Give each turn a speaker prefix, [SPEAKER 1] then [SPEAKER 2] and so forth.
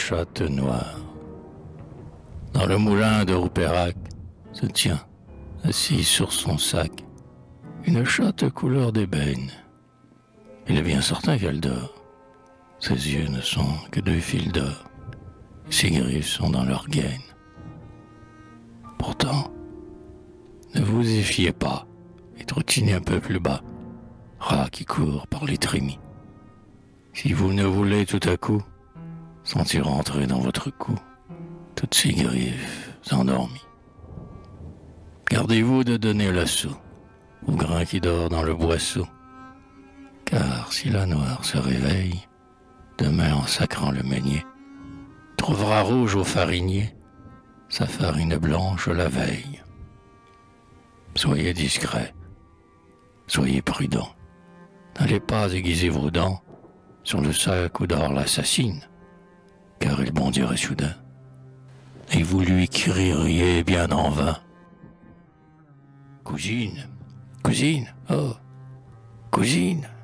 [SPEAKER 1] chatte noire. Dans le moulin de Roupérac se tient, assise sur son sac, une chatte couleur d'ébène. Il est bien certain qu'elle dort. Ses yeux ne sont que deux fils d'or. Ses griffes sont dans leur gaine. Pourtant, ne vous y fiez pas et trottinez un peu plus bas, rat qui court par les trémies. Si vous ne voulez tout à coup sentir entrer dans votre cou toutes ces griffes endormies, gardez-vous de donner l'assaut au grain qui dort dans le boisseau, car si la noire se réveille, demain en sacrant le meunier, trouvera rouge au farinier sa farine blanche la veille. Soyez discret, soyez prudent, n'allez pas aiguiser vos dents sur le sac où dort l'assassine, car il bondirait soudain, et vous lui crieriez bien en vain. Cousine, cousine, oh, cousine.